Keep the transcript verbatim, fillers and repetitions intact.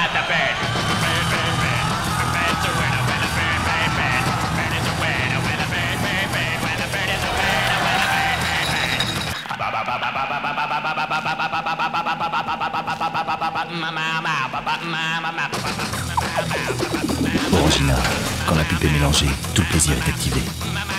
Orangina, quand la pipe est mélangée, tout le plaisir est activé.